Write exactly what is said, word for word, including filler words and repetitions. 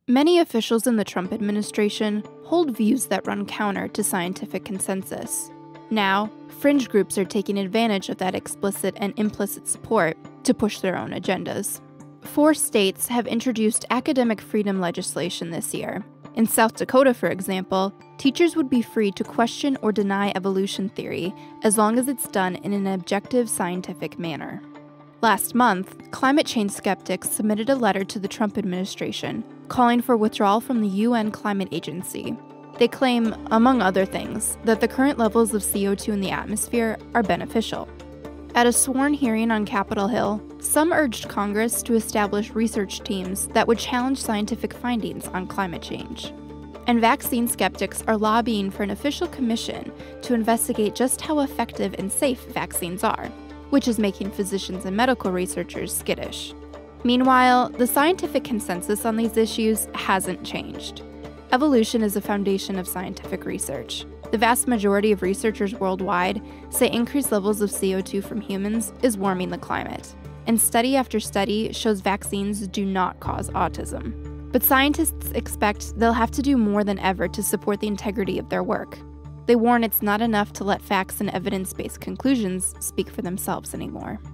Many officials in the Trump administration hold views that run counter to scientific consensus. Now, fringe groups are taking advantage of that explicit and implicit support to push their own agendas. Four states have introduced academic freedom legislation this year. In South Dakota, for example, teachers would be free to question or deny evolution theory as long as it's done in an objective scientific manner. Last month, climate change skeptics submitted a letter to the Trump administration calling for withdrawal from the U N Climate Agency. They claim, among other things, that the current levels of C O two in the atmosphere are beneficial. At a sworn hearing on Capitol Hill, some urged Congress to establish research teams that would challenge scientific findings on climate change. And vaccine skeptics are lobbying for an official commission to investigate just how effective and safe vaccines are, which is making physicians and medical researchers skittish. Meanwhile, the scientific consensus on these issues hasn't changed. Evolution is a foundation of scientific research. The vast majority of researchers worldwide say increased levels of C O two from humans is warming the climate, and study after study shows vaccines do not cause autism. But scientists expect they'll have to do more than ever to support the integrity of their work. They warn it's not enough to let facts and evidence-based conclusions speak for themselves anymore.